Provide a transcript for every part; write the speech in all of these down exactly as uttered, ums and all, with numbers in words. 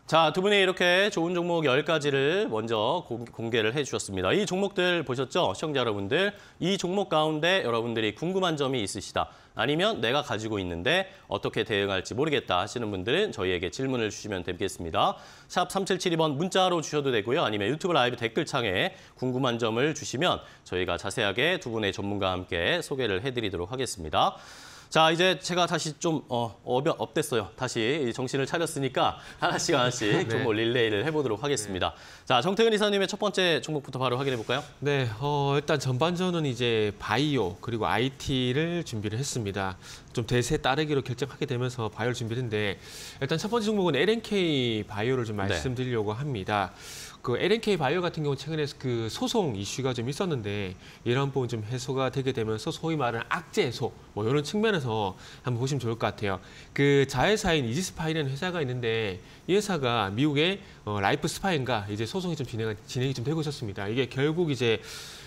자, 두 분이 이렇게 좋은 종목 열 가지를 먼저 공, 공개를 해주셨습니다. 이 종목들 보셨죠? 시청자 여러분들. 이 종목 가운데 여러분들이 궁금한 점이 있으시다. 아니면 내가 가지고 있는데 어떻게 대응할지 모르겠다 하시는 분들은 저희에게 질문을 주시면 되겠습니다. 샵 삼칠칠이 번 문자로 주셔도 되고요. 아니면 유튜브 라이브 댓글창에 궁금한 점을 주시면 저희가 자세하게 두 분의 전문가와 함께 소개를 해드리도록 하겠습니다. 자, 이제 제가 다시 좀 어, 업이 업됐어요. 다시 정신을 차렸으니까 하나씩 하나씩 네. 종목 릴레이를 해보도록 하겠습니다. 네. 자, 정태근 이사님의 첫 번째 종목부터 바로 확인해 볼까요? 네, 어, 일단 전반전은 이제 바이오 그리고 아이티를 준비를 했습니다. 좀 대세 따르기로 결정하게 되면서 바이오를 준비를 했는데 일단 첫 번째 종목은 엘엔케이 바이오를 좀 말씀드리려고 네. 합니다. 그 엘엔케이 바이오 같은 경우 최근에 그 소송 이슈가 좀 있었는데 이런 부분 좀 해소가 되게 되면서 소위 말하는 악재 해소 뭐 이런 측면에서 한번 보시면 좋을 것 같아요. 그 자회사인 이지스파이라는 회사가 있는데 이 회사가 미국의 어, 라이프 스파인과 이제 소송이 좀 진행 진행이 좀 되고 있었습니다. 이게 결국 이제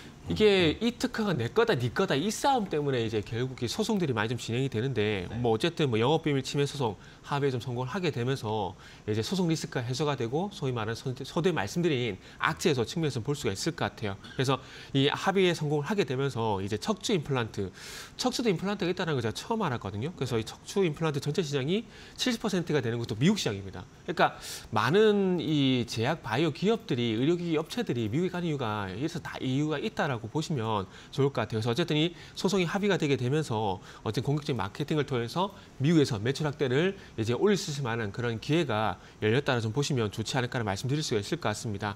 이게 이 특허가 내 거다, 네 거다 이 싸움 때문에 이제 결국 소송들이 많이 좀 진행이 되는데 네. 뭐 어쨌든 뭐 영업비밀 침해 소송 합의에 좀 성공을 하게 되면서 이제 소송 리스크가 해소가 되고 소위 말하는 서두에 말씀드린 악재 해소 측면에서 볼 수가 있을 것 같아요. 그래서 이 합의에 성공을 하게 되면서 이제 척추 임플란트, 척추도 임플란트가 있다는 걸 제가 처음 알았거든요. 그래서 이 척추 임플란트 전체 시장이 칠십 퍼센트가 되는 것도 미국 시장입니다. 그러니까 많은 이 제약 바이오 기업들이 의료기기 업체들이 미국에 가는 이유가 이래서 다 이유가 있다라고 보시면 좋을 것 같아요. 그래서 어쨌든 이 소송이 합의가 되게 되면서 어쨌든 공격적인 마케팅을 통해서 미국에서 매출 확대를 이제 올릴 수 있는 그런 기회가 열렸다라 좀 보시면 좋지 않을까라는 말씀드릴 수가 있을 것 같습니다.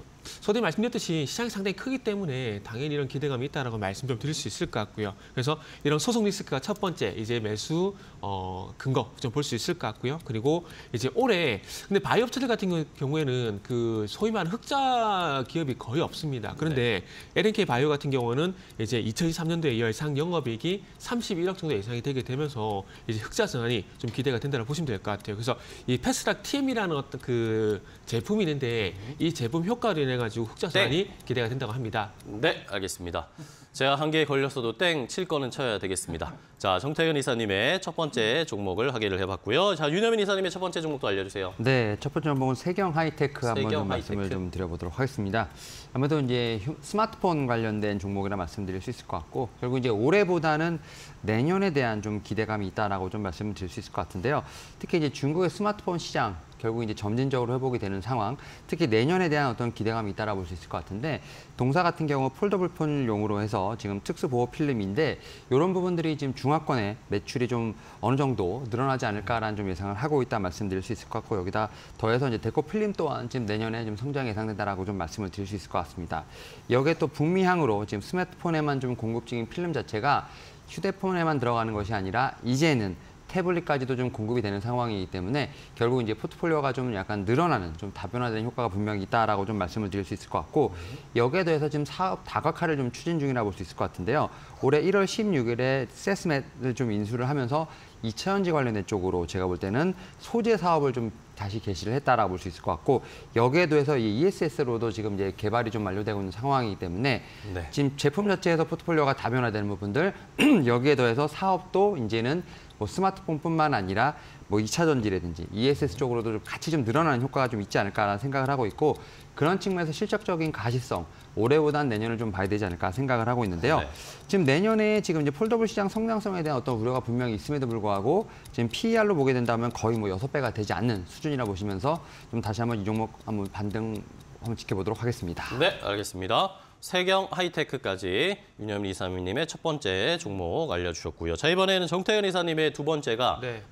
서두에 말씀드렸듯이 시장이 상당히 크기 때문에 당연히 이런 기대감이 있다라고 말씀 좀 드릴 수 있을 것 같고요. 그래서 이런 소송 리스크가 첫 번째 이제 매수 어, 근거 좀 볼 수 있을 것 같고요. 그리고 이제 올해 근데 바이오 업체들 같은 경우에는 그 소위 말하는 흑자 기업이 거의 없습니다. 그런데 네. 엘엔케이 바이오 같은 경우는 이제 이천이십삼 년도에 예상 영업이익이 삼십일억 정도 예상이 되게 되면서 이제 흑자 전환이 좀 기대가 된다고 보시면 될 것 같아요. 그래서 이 패스트트랙 티엠이라는 어떤 그 제품이 있는데 이 제품 효과를 인해 가지고 흑자 전환이 네. 기대가 된다고 합니다. 네, 알겠습니다. 제가 한 개에 걸렸어도 땡 칠 거는 쳐야 되겠습니다. 자, 정태근 이사님의 첫 번째 종목을 확인을 해봤고요. 자, 윤여민 이사님의 첫 번째 종목도 알려주세요. 네, 첫 번째 종목은 세경 하이테크 한번 세경 좀 하이테크. 말씀을 좀 드려보도록 하겠습니다. 아무래도 이제 스마트폰 관련된 종목이라 말씀드릴 수 있을 것 같고 결국 이제 올해보다는 내년에 대한 좀 기대감이 있다라고 좀 말씀을 드릴 수 있을 것 같은데요. 특히 이제 중국의 스마트폰 시장 결국 이제 점진적으로 회복이 되는 상황, 특히 내년에 대한 어떤 기대감이 있다라고 볼 수 있을 것 같은데 동사 같은 경우 폴더블 폰용으로 해서 지금 특수 보호 필름인데 이런 부분들이 지금 중화권의 매출이 좀 어느 정도 늘어나지 않을까라는 좀 예상을 하고 있다 말씀드릴 수 있을 것 같고 여기다 더해서 이제 데코 필름 또한 지금 내년에 좀 성장 예상된다라고 좀 말씀을 드릴 수 있을 것 같습니다. 여기에 또 북미향으로 지금 스마트폰에만 좀 공급 중인 필름 자체가 휴대폰에만 들어가는 것이 아니라 이제는 태블릿까지도 좀 공급이 되는 상황이기 때문에 결국 이제 포트폴리오가 좀 약간 늘어나는 좀 다변화되는 효과가 분명히 있다라고 좀 말씀을 드릴 수 있을 것 같고 여기에 더해서 지금 사업 다각화를 좀 추진 중이라 볼 수 있을 것 같은데요. 올해 일월 십육일에 세스맷을 좀 인수를 하면서 이차전지 관련된 쪽으로 제가 볼 때는 소재 사업을 좀 다시 개시를 했다라고 볼 수 있을 것 같고 여기에 더해서 이 이에스에스로도 지금 이제 개발이 좀 완료되고 있는 상황이기 때문에 네. 지금 제품 자체에서 포트폴리오가 다변화되는 부분들 여기에 더해서 사업도 이제는 뭐 스마트폰뿐만 아니라 뭐 이차전지라든지 이에스에스 쪽으로도 좀 같이 좀 늘어나는 효과가 좀 있지 않을까라는 생각을 하고 있고 그런 측면에서 실적적인 가시성 올해보다는 내년을 좀 봐야 되지 않을까 생각을 하고 있는데요. 네. 지금 내년에 지금 이제 폴더블 시장 성장성에 대한 어떤 우려가 분명히 있음에도 불구하고 지금 피이알로 보게 된다면 거의 뭐 여섯 배가 되지 않는 수준이라 보시면서 좀 다시 한번 이 종목 한번 반등 한번 지켜보도록 하겠습니다. 네, 알겠습니다. 세경 하이테크까지 윤여민 이사님의 첫 번째 종목 알려주셨고요. 자, 이번에는 정태현 이사님의 두 번째가 네.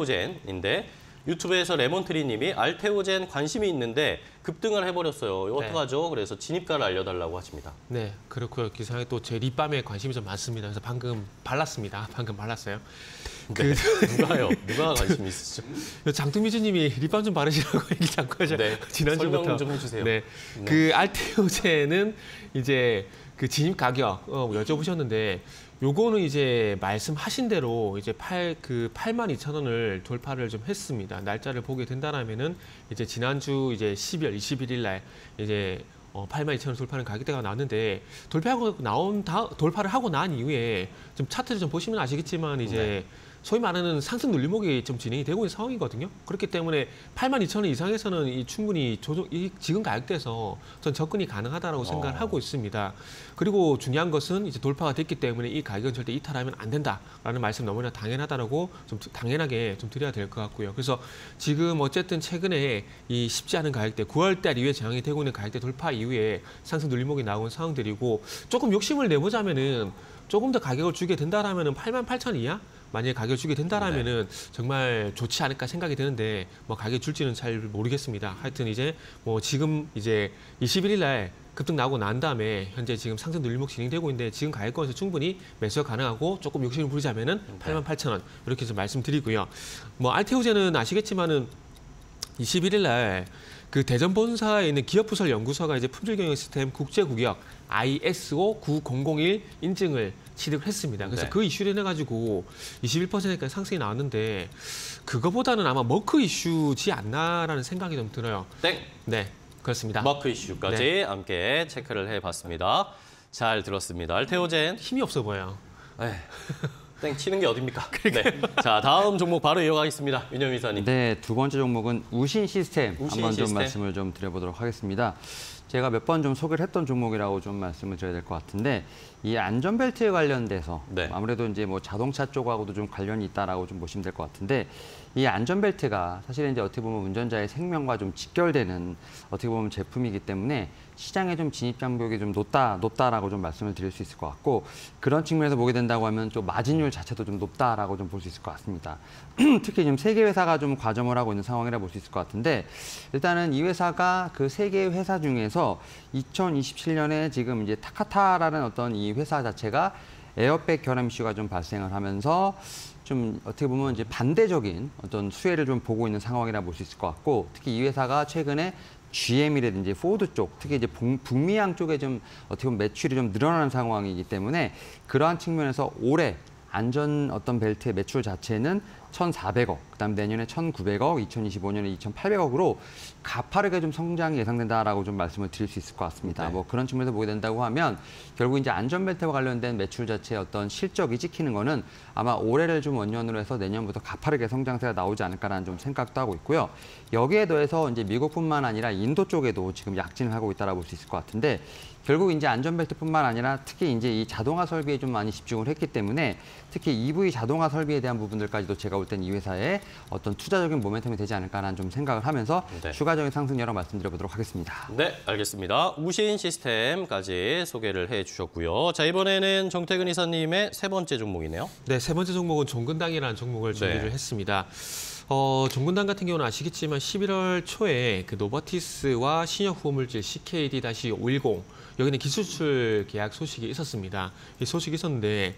알테오젠인데 유튜브에서 레몬트리님이 알테오젠 관심이 있는데 급등을 해버렸어요. 이거 네. 어떡하죠? 그래서 진입가를 알려달라고 하십니다. 네, 그렇고요. 기사에 또 제 립밤에 관심이 좀 많습니다. 그래서 방금 발랐습니다. 방금 발랐어요. 네. 그... 누가요? 누가 관심이 있으시죠? 장동미주님이 립밤 좀 바르시라고 얘기 잠깐 하죠. 네. 지난주부터 설명 좀 해주세요. 네, 네. 그 알테오젠은 이제 그 진입 가격 어, 여쭤보셨는데. 요거는 이제 말씀하신 대로 이제 팔 그 팔만 이천 원을 돌파를 좀 했습니다. 날짜를 보게 된다라면은 이제 지난주 이제 십이월 이십일일 날 이제 어, 팔만 이천 원 돌파하는 가격대가 나왔는데 돌파하고 나온 다 돌파를 하고 난 이후에 좀 차트를 좀 보시면 아시겠지만 이제 네. 소위 말하는 상승 눌림목이 좀 진행이 되고 있는 상황이거든요. 그렇기 때문에 팔만 이천 원 이상에서는 이 충분히 조정, 이 지금 가격대에서 전 접근이 가능하다라고 생각을 어. 하고 있습니다. 그리고 중요한 것은 이제 돌파가 됐기 때문에 이 가격은 절대 이탈하면 안 된다라는 말씀 너무나 당연하다라고 좀 당연하게 좀 드려야 될 것 같고요. 그래서 지금 어쨌든 최근에 이 쉽지 않은 가격대, 구월달 이후에 저항이 되고 있는 가격대 돌파 이후에 상승 눌림목이 나온 상황들이고 조금 욕심을 내보자면은 조금 더 가격을 주게 된다라면은 팔만 팔천 이하 만약에 가격을 주게 된다라면은 네. 정말 좋지 않을까 생각이 드는데 뭐 가격 줄지는 잘 모르겠습니다. 하여튼 이제 뭐 지금 이제 이십일 일 날 급등 나오고 난 다음에 현재 지금 상승 눌림목 진행되고 있는데 지금 가격권에서 충분히 매수가 가능하고 조금 욕심을 부리자면은 네. 팔만 팔천 원 이렇게 좀 말씀드리고요. 뭐 알테오제는 아시겠지만은 이십일 일 날 그 대전 본사에 있는 기업부설 연구소가 이제 품질 경영 시스템 국제구역 아이에스오 구공공일 인증을 취득을 했습니다. 그래서 네. 그 이슈로 인해 가지고 이십일 퍼센트까지 상승이 나왔는데 그거보다는 아마 머크 이슈지 않나라는 생각이 좀 들어요. 땡. 네, 그렇습니다. 머크 이슈까지 네. 함께 체크를 해봤습니다. 잘 들었습니다. 알테오젠 힘이 없어 보여요. 네. 땡 치는 게 어딥니까? 네. 자, 다음 종목 바로 이어가겠습니다. 윤여민 이사님. 네, 두 번째 종목은 우신 시스템 우신 한번 좀 시스템. 말씀을 좀 드려보도록 하겠습니다. 제가 몇 번 좀 소개를 했던 종목이라고 좀 말씀을 드려야 될 것 같은데 이 안전벨트에 관련돼서 네. 아무래도 이제 뭐 자동차 쪽하고도 좀 관련이 있다라고 좀 보시면 될 것 같은데 이 안전벨트가 사실은 이제 어떻게 보면 운전자의 생명과 좀 직결되는 어떻게 보면 제품이기 때문에 시장에 좀 진입 장벽이 좀 높다, 높다라고 좀 말씀을 드릴 수 있을 것 같고 그런 측면에서 보게 된다고 하면 좀 마진율 자체도 좀 높다라고 좀 볼 수 있을 것 같습니다. 특히 지금 세 개 회사가 좀 과점을 하고 있는 상황이라 볼 수 있을 것 같은데 일단은 이 회사가 그 세 개 회사 중에서 이천이십칠 년에 지금 이제 타카타라는 어떤 이 회사 자체가 에어백 결함 이슈가 좀 발생을 하면서 좀 어떻게 보면 이제 반대적인 어떤 수혜를 좀 보고 있는 상황이라 볼 수 있을 것 같고 특히 이 회사가 최근에 지엠이라든지 포드 쪽, 특히 이제 북미양 쪽에 좀 어떻게 보면 매출이 좀 늘어나는 상황이기 때문에 그러한 측면에서 올해 안전 어떤 벨트의 매출 자체는 천사백억, 그다음 내년에 천구백억, 이천이십오 년에 이천팔백억으로 가파르게 좀 성장이 예상된다라고 좀 말씀을 드릴 수 있을 것 같습니다. 네. 뭐 그런 측면에서 보게 된다고 하면 결국 이제 안전벨트와 관련된 매출 자체의 어떤 실적이 찍히는 거는 아마 올해를 좀 원년으로 해서 내년부터 가파르게 성장세가 나오지 않을까라는 좀 생각도 하고 있고요. 여기에 더해서 이제 미국뿐만 아니라 인도 쪽에도 지금 약진을 하고 있다라고 볼 수 있을 것 같은데 결국 이제 안전벨트뿐만 아니라 특히 이제 이 자동화 설비에 좀 많이 집중을 했기 때문에 특히 이브이 자동화 설비에 대한 부분들까지도 제가 볼 땐 이 회사의 어떤 투자적인 모멘텀이 되지 않을까라는 좀 생각을 하면서 네. 추가적인 상승 여력 말씀드려보도록 하겠습니다. 네, 알겠습니다. 우신 시스템까지 소개를 해주셨고요. 자, 이번에는 정태근 이사님의 세 번째 종목이네요. 네, 세 번째 종목은 종근당이라는 종목을 준비를 네. 했습니다. 어, 종근당 같은 경우는 아시겠지만 십일월 초에 그 노바티스와 신약 후보물질 씨케이디 오백십 여기는 기술출 계약 소식이 있었습니다. 이 소식이 있었는데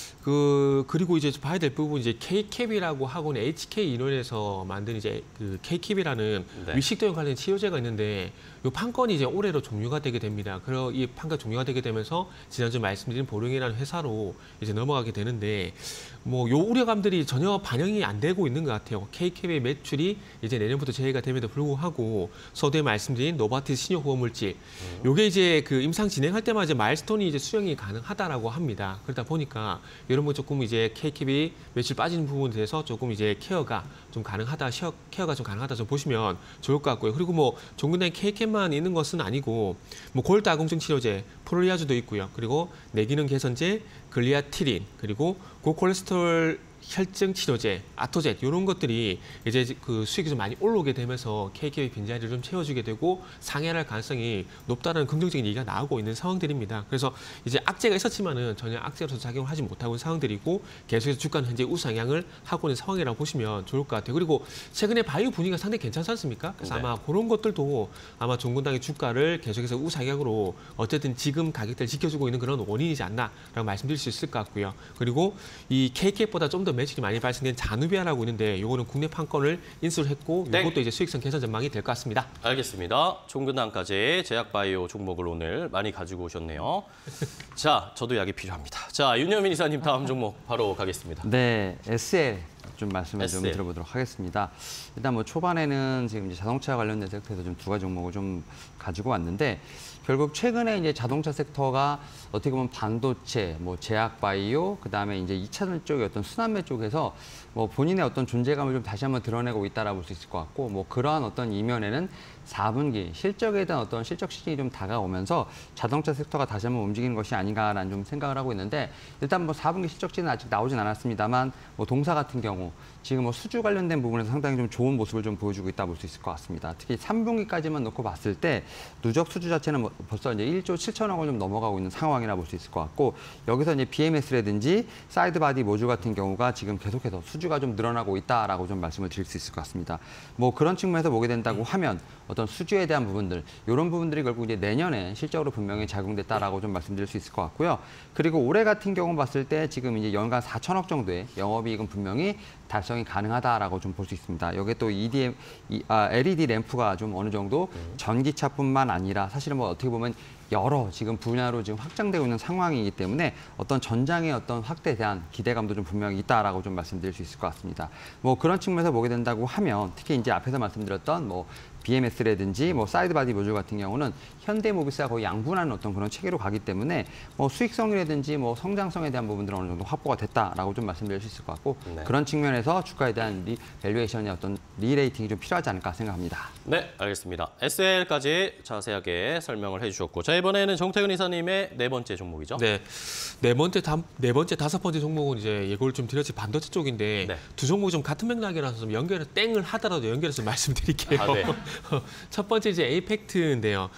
그 그리고 이제 봐야 될 부분 이제 케이캡이라고 하고는 에이치케이 인원에서 만든 이제 그 케이캡이라는 네. 위식도염 관련 치료제가 있는데 이 판건이 이제 올해로 종료가 되게 됩니다. 그리고 이 판건 종료가 되게 되면서 지난주 말씀드린 보령이라는 회사로 이제 넘어가게 되는데 뭐 요 우려감들이 전혀 반영이 안 되고 있는 것 같아요. 케이캡의 매출이 이제 내년부터 재해가 됨에도 불구하고 서두에 말씀드린 노바티스 신약 후보물질 음. 요게 이제 그 임상 진행할 때마다 이제 마일스톤이 이제 수령이 가능하다라고 합니다. 그러다 보니까 이런 거 조금 이제 케이캡이 매출 빠지는 부분에 대해서 조금 이제 케어가 좀 가능하다, 케어가 좀 가능하다 좀 보시면 좋을 것 같고요. 그리고 뭐 종근당 케이캡만 있는 것은 아니고 뭐 골다 공증 치료제 프롤리아주도 있고요. 그리고 뇌기능 개선제 글리아티린 그리고 고콜레스테롤 혈증 치료제, 아토젯 이런 것들이 이제 그 수익이 좀 많이 올라오게 되면서 케이캡의 빈자리를 좀 채워주게 되고 상향할 가능성이 높다는 긍정적인 얘기가 나오고 있는 상황들입니다. 그래서 이제 악재가 있었지만은 전혀 악재로서 작용을 하지 못하고 있는 상황들이고 계속해서 주가는 현재 우상향을 하고 있는 상황이라고 보시면 좋을 것 같아요. 그리고 최근에 바이오 분위기가 상당히 괜찮지 않습니까? 그래서 네. 아마 그런 것들도 아마 종근당의 주가를 계속해서 우상향으로 어쨌든 지금 가격대를 지켜주고 있는 그런 원인이지 않나라고 말씀드릴 수 있을 것 같고요. 그리고 이 케이캡보다 좀 더 매출이 많이 발생된 자누비아라고 있는데 이거는 국내 판권을 인수를 했고 네. 이것도 이제 수익성 개선 전망이 될 것 같습니다. 알겠습니다. 종근당까지 제약바이오 종목을 오늘 많이 가지고 오셨네요. 자, 저도 약이 필요합니다. 자, 윤여민 이사님 다음 종목 바로 가겠습니다. 네, 에스엘 좀 말씀을 에스엘. 좀 들어보도록 하겠습니다. 일단 뭐 초반에는 지금 이제 자동차 관련된 섹터에서 좀 두 가지 종목을 좀 가지고 왔는데 결국 최근에 이제 자동차 섹터가 어떻게 보면 반도체, 뭐 제약 바이오, 그다음에 이제 이 차전 쪽의 어떤 순환매 쪽에서 뭐 본인의 어떤 존재감을 좀 다시 한번 드러내고 있다라고 볼 수 있을 것 같고, 뭐 그러한 어떤 이면에는 사 분기 실적에 대한 어떤 실적 시즌이 좀 다가오면서 자동차 섹터가 다시 한번 움직이는 것이 아닌가라는 좀 생각을 하고 있는데, 일단 뭐 사 분기 실적지는 아직 나오진 않았습니다만 뭐 동사 같은 경우 지금 뭐 수주 관련된 부분에서 상당히 좀 좋은 모습을 좀 보여주고 있다 볼 수 있을 것 같습니다. 특히 삼 분기까지만 놓고 봤을 때 누적 수주 자체는 뭐 벌써 이제 일조 칠천억을 좀 넘어가고 있는 상황이라 볼 수 있을 것 같고, 여기서 이제 비엠에스라든지 사이드 바디 모듈 같은 경우가 지금 계속해서 수주가 좀 늘어나고 있다라고 좀 말씀을 드릴 수 있을 것 같습니다. 뭐 그런 측면에서 보게 된다고 하면 어떤 수주에 대한 부분들, 이런 부분들이 결국 이제 내년에 실적으로 분명히 작용됐다라고 좀 말씀드릴 수 있을 것 같고요. 그리고 올해 같은 경우 봤을 때 지금 이제 연간 사천억 정도의 영업이익은 분명히 달성이 가능하다라고 좀 볼 수 있습니다. 여기에 또 이디엠, 아, 엘이디 램프가 좀 어느 정도 전기차뿐만 아니라 사실은 뭐 어떻게 보면 여러 지금 분야로 지금 확장되고 있는 상황이기 때문에 어떤 전장의 어떤 확대에 대한 기대감도 좀 분명히 있다라고 좀 말씀드릴 수 있을 것 같습니다. 뭐 그런 측면에서 보게 된다고 하면 특히 이제 앞에서 말씀드렸던 뭐 비엠에스라든지 뭐 사이드 바디 모듈 같은 경우는 현대모비스가 거의 양분하는 어떤 그런 체계로 가기 때문에 뭐 수익성이라든지 뭐 성장성에 대한 부분들은 어느 정도 확보가 됐다라고 좀 말씀드릴 수 있을 것 같고, 네. 그런 측면에서 주가에 대한 리, 밸류에이션의 어떤 리레이팅이 좀 필요하지 않을까 생각합니다. 네, 알겠습니다. 에스엘까지 자세하게 설명을 해주셨고, 자 이번에는 정태근 이사님의 네 번째 종목이죠. 네, 네 번째 다, 네 번째 다섯 번째 종목은 이제 예고를 좀 드렸지 반도체 쪽인데 네. 두 종목이 좀 같은 맥락이라서 좀 연결을 땡을 하더라도 연결해서 말씀드릴게요. 아, 네. 첫 번째 이제 에이펙트인데요.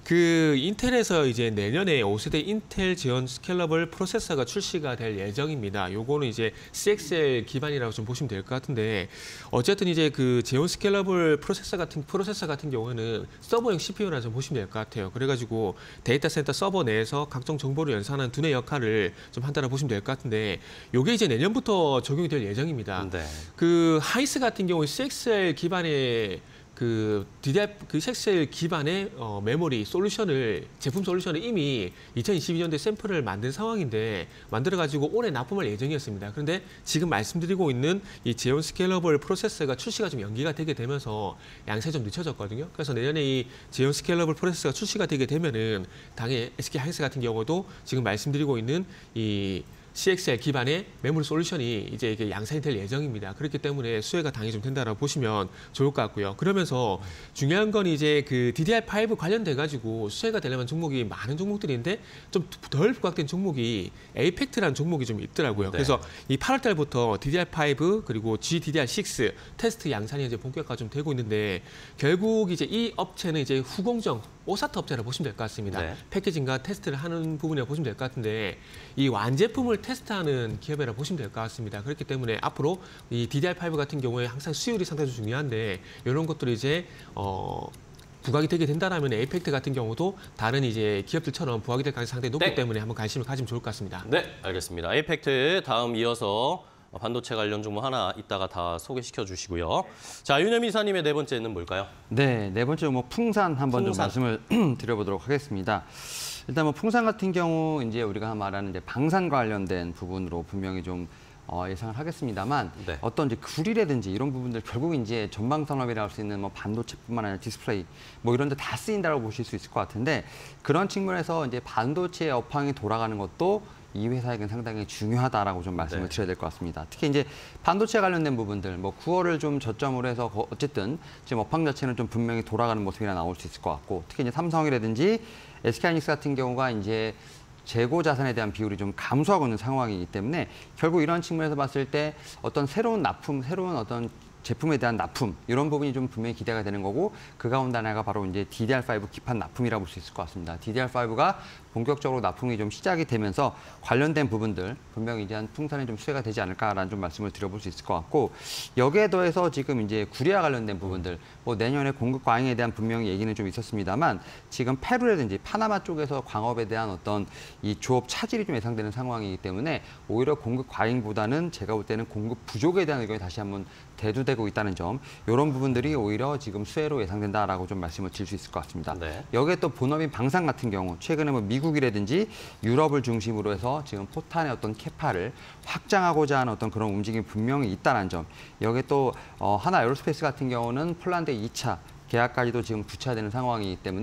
그 인텔에서 이제 내년에 오 세대 인텔 제온 스케일러블 프로세서가 출시가 될 예정입니다. 요거는 이제 씨엑스엘 기반이라고 좀 보시면 될 것 같은데, 어쨌든 이제 그 제온 스케일러블 프로세서 같은 프로세서 같은 경우에는 서버용 씨피유라 좀 보시면 될 것 같아요. 그래가지고 데이터 센터 서버 내에서 각종 정보를 연산하는 두뇌 역할을 좀 한다고 보시면 될 것 같은데, 요게 이제 내년부터 적용이 될 예정입니다. 네. 그 하이스 같은 경우 씨엑스엘 기반의 그 디디알 그 씨엑스엘 기반의 어, 메모리 솔루션을 제품 솔루션을 이미 이천이십이 년도에 샘플을 만든 상황인데 만들어 가지고 올해 납품할 예정이었습니다. 그런데 지금 말씀드리고 있는 이 제온 스케일러블 프로세서가 출시가 좀 연기가 되게 되면서 양산이 좀 늦춰졌거든요. 그래서 내년에 이 제온 스케일러블 프로세서가 출시가 되게 되면은 당연히 에스케이 하이닉스 같은 경우도 지금 말씀드리고 있는 이 씨엑스엘 기반의 메모리 솔루션이 이제 이게 양산이 될 예정입니다. 그렇기 때문에 수혜가 당연히 좀 된다라고 보시면 좋을 것 같고요. 그러면서 중요한 건 이제 그 디디알 파이브 관련돼 가지고 수혜가 되려면 종목이 많은 종목들인데 좀 덜 부각된 종목이 에이펙트라는 종목이 좀 있더라고요. 네. 그래서 이 팔월 달부터 디디알 파이브 그리고 지디디알 식스 테스트 양산이 이제 본격화 좀 되고 있는데, 결국 이제 이 업체는 이제 후공정 오사트 업체라고 보시면 될 것 같습니다. 네. 패키징과 테스트를 하는 부분이라고 보시면 될 것 같은데, 이 완제품을 테스트하는 기업이라고 보시면 될 것 같습니다. 그렇기 때문에 앞으로 이 디디알 파이브 같은 경우에 항상 수율이 상당히 중요한데, 이런 것들이 이제 어, 부각이 되게 된다라면 에이펙트 같은 경우도 다른 이제 기업들처럼 부각이 될 가능성이 상당히 높기 네. 때문에 한번 관심을 가지면 좋을 것 같습니다. 네, 알겠습니다. 에이펙트 다음 이어서 반도체 관련 종목 하나 이따가 다 소개시켜 주시고요. 자, 윤여미 이사님의 네 번째는 뭘까요? 네, 네 번째 뭐 풍산 한번 풍산. 좀 말씀을 드려보도록 하겠습니다. 일단 뭐 풍산 같은 경우 이제 우리가 말하는 이제 방산 관련된 부분으로 분명히 좀 어, 예상을 하겠습니다만, 네. 어떤 이제 굴이라든지 이런 부분들 결국 이제 전방 산업이라고 할 수 있는 뭐 반도체뿐만 아니라 디스플레이 뭐 이런 데 다 쓰인다고 보실 수 있을 것 같은데, 그런 측면에서 이제 반도체 업황이 돌아가는 것도 이 회사에게는 상당히 중요하다라고 좀 말씀을 네. 드려야 될 것 같습니다. 특히 이제 반도체 관련된 부분들, 뭐 구월을 좀 저점으로 해서 거- 어쨌든 지금 업황 자체는 좀 분명히 돌아가는 모습이나 나올 수 있을 것 같고, 특히 이제 삼성이라든지 에스케이하이닉스 같은 경우가 이제 재고 자산에 대한 비율이 좀 감소하고 있는 상황이기 때문에 결국 이런 측면에서 봤을 때 어떤 새로운 납품, 새로운 어떤 제품에 대한 납품 이런 부분이 좀 분명히 기대가 되는 거고, 그 가운데 하나가 바로 이제 디디알 파이브 기판 납품이라고 볼 수 있을 것 같습니다. 디디알 파이브가 본격적으로 납품이 좀 시작이 되면서 관련된 부분들 분명히 이제 한 풍산이 좀 수혜가 되지 않을까라는 좀 말씀을 드려볼 수 있을 것 같고, 여기에 더해서 지금 이제 구리와 관련된 부분들 뭐 내년에 공급 과잉에 대한 분명히 얘기는 좀 있었습니다만, 지금 페루라든지 파나마 쪽에서 광업에 대한 어떤 이 조업 차질이 좀 예상되는 상황이기 때문에 오히려 공급 과잉보다는 제가 볼 때는 공급 부족에 대한 의견이 다시 한번 대두되고 있다는 점, 이런 부분들이 오히려 지금 수혜로 예상된다라고 좀 말씀을 드릴 수 있을 것 같습니다. 네. 여기에 또 본업인 방산 같은 경우 최근에 뭐 미국이라든지 유럽을 중심으로 해서 지금 포탄의 어떤 캐파를 확장하고자 하는 어떤 그런 움직임이 분명히 있다는 점, 여기에 또 어, 하나 에어로스페이스 같은 경우는 폴란드 이 차 계약까지도 지금 구체화되는 상황이기 때문에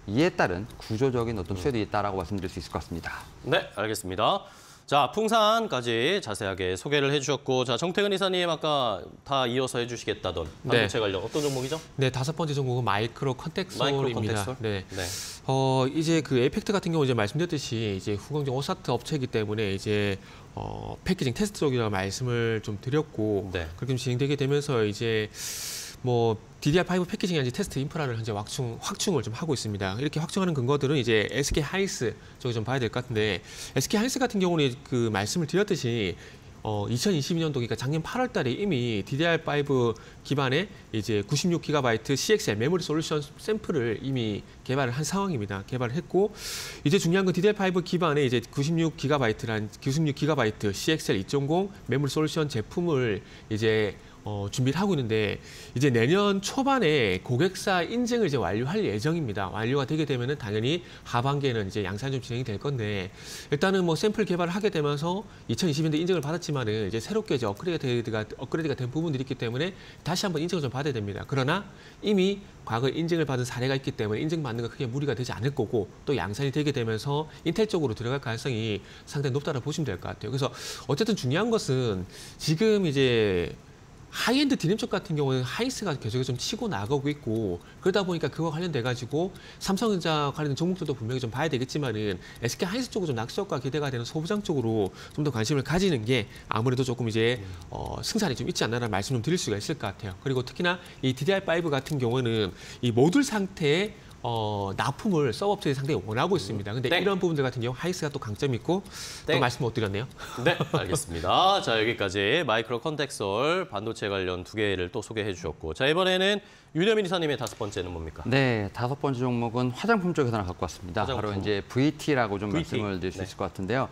이에 따른 구조적인 어떤 수혜도 있다라고 말씀드릴 수 있을 것 같습니다. 네, 알겠습니다. 자, 풍산까지 자세하게 소개를 해주셨고, 자, 정태근 이사님 아까 다 이어서 해주시겠다던 반도체 네. 관련 어떤 종목이죠? 네, 다섯 번째 종목은 마이크로 컨텍솔입니다. 마이크로 컨텍솔? 네. 네. 어, 이제 그 에이펙트 같은 경우 이제 말씀드렸듯이 이제 후광정 오사트 업체이기 때문에 이제 어, 패키징 테스트 쪽이라고 말씀을 좀 드렸고 네. 그렇게 좀 진행되게 되면서 이제 뭐 디디알 파이브 패키징이 아닌 테스트 인프라를 현재 확충, 확충을 좀 하고 있습니다. 이렇게 확충하는 근거들은 이제 에스케이 하이닉스 쪽에 좀 봐야 될 것 같은데 에스케이 하이닉스 같은 경우는 그 말씀을 드렸듯이 어, 이천이십이 년도, 그러니까 작년 팔월 달에 이미 디디알 파이브 기반의 이제 구십육 기가바이트 씨엑스엘 메모리 솔루션 샘플을 이미 개발을 한 상황입니다. 개발을 했고, 이제 중요한 건 디디알 파이브 기반의 이제 구십육 기가바이트란 구십육 기가바이트 씨엑스엘 이 점 공 메모리 솔루션 제품을 이제 어, 준비를 하고 있는데 이제 내년 초반에 고객사 인증을 이제 완료할 예정입니다. 완료가 되게 되면은 당연히 하반기에는 이제 양산이 좀 진행이 될 건데 일단은 뭐 샘플 개발을 하게 되면서 이천이십 년도 인증을 받았지만은 이제 새롭게 이제 업그레이드가 업그레이드가 된 부분들이 있기 때문에 다시 한번 인증을 좀 받아야 됩니다. 그러나 이미 과거 인증을 받은 사례가 있기 때문에 인증받는 거 크게 무리가 되지 않을 거고 또 양산이 되게 되면서 인텔 쪽으로 들어갈 가능성이 상당히 높다고 보시면 될 것 같아요. 그래서 어쨌든 중요한 것은 지금 이제 하이엔드 디램 쪽 같은 경우는 하이닉스가 계속 좀 치고 나가고 있고 그러다 보니까 그와 관련돼 가지고 삼성전자 관련된 종목들도 분명히 좀 봐야 되겠지만은 에스케이 하이닉스 쪽으로 좀 낙수효과 기대가 되는 소부장 쪽으로 좀 더 관심을 가지는 게 아무래도 조금 이제 어, 승산이 좀 있지 않나라는 말씀 좀 드릴 수가 있을 것 같아요. 그리고 특히나 이 디디알 파이브 같은 경우는 이 모듈 상태의 어, 납품을 서브업체들이 상당히 원하고 있습니다. 근데 땡. 이런 부분들 같은 경우 하이닉스가 또 강점이 있고 땡. 또 말씀 못 드렸네요. 네, 알겠습니다. 자, 여기까지 마이크로 컨텍솔 반도체 관련 두 개를 또 소개해 주셨고, 자, 이번에는 유려민 이사님의 다섯 번째는 뭡니까? 네, 다섯 번째 종목은 화장품 쪽에서 하나 갖고 왔습니다. 화장품. 바로 이제 브이티라고 좀 브이티. 말씀을 드릴 수 네. 있을 것 같은데요.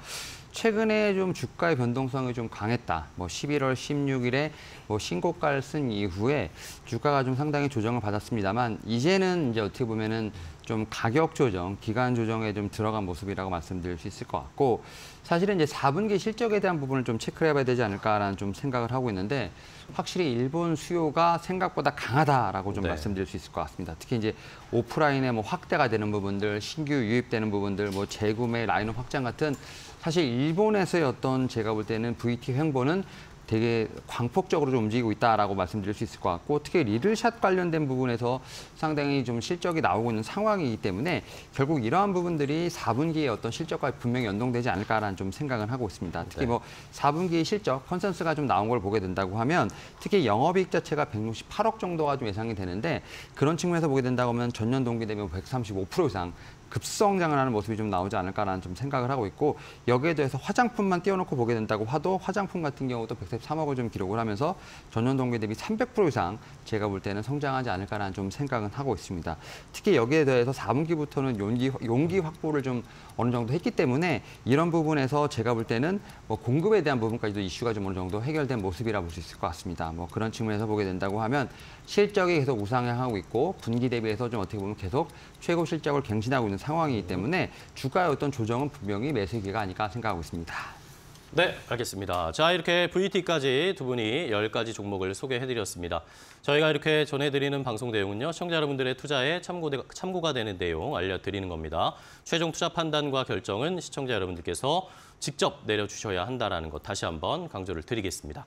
최근에 좀 주가의 변동성이 좀 강했다. 뭐 십일월 십육일에 뭐 신고가를 쓴 이후에 주가가 좀 상당히 조정을 받았습니다만 이제는 이제 어떻게 보면은 좀 가격 조정, 기간 조정에 좀 들어간 모습이라고 말씀드릴 수 있을 것 같고 사실은 이제 사 분기 실적에 대한 부분을 좀 체크를 해봐야 되지 않을까라는 좀 생각을 하고 있는데 확실히 일본 수요가 생각보다 강하다라고 좀 네. 말씀드릴 수 있을 것 같습니다. 특히 이제 오프라인에 뭐 확대가 되는 부분들, 신규 유입되는 부분들, 뭐 재구매 라인업 확장 같은 사실 일본에서의 어떤 제가 볼 때는 브이티 횡보는 되게 광폭적으로 좀 움직이고 있다라고 말씀드릴 수 있을 것 같고 특히 리들샷 관련된 부분에서 상당히 좀 실적이 나오고 있는 상황이기 때문에 결국 이러한 부분들이 사 분기의 어떤 실적과 분명히 연동되지 않을까라는 좀 생각을 하고 있습니다. 특히 네. 뭐 사 분기 실적 컨센서스가 좀 나온 걸 보게 된다고 하면 특히 영업이익 자체가 백육십팔억 정도가 좀 예상이 되는데 그런 측면에서 보게 된다고 하면 전년 동기 대비 백삼십오 퍼센트 이상 급성장을 하는 모습이 좀 나오지 않을까라는 좀 생각을 하고 있고 여기에 대해서 화장품만 띄워놓고 보게 된다고 하도 화장품 같은 경우도 백십삼억을 좀 기록을 하면서 전년 동기 대비 삼백 퍼센트 이상 제가 볼 때는 성장하지 않을까라는 좀 생각은 하고 있습니다. 특히 여기에 대해서 사 분기부터는 용기, 용기 확보를 좀 어느 정도 했기 때문에 이런 부분에서 제가 볼 때는 뭐 공급에 대한 부분까지도 이슈가 좀 어느 정도 해결된 모습이라 볼 수 있을 것 같습니다. 뭐 그런 측면에서 보게 된다고 하면 실적이 계속 우상향하고 있고 분기 대비해서 좀 어떻게 보면 계속 최고 실적을 갱신하고 있는 상황이기 때문에 주가의 어떤 조정은 분명히 매수기가 아닐까 생각하고 있습니다. 네, 알겠습니다. 자, 이렇게 브이티까지 두 분이 열 가지 종목을 소개해드렸습니다. 저희가 이렇게 전해드리는 방송 내용은요, 시청자 여러분들의 투자에 참고되, 참고가 되는 내용 알려드리는 겁니다. 최종 투자 판단과 결정은 시청자 여러분들께서 직접 내려주셔야 한다는 것 다시 한번 강조를 드리겠습니다.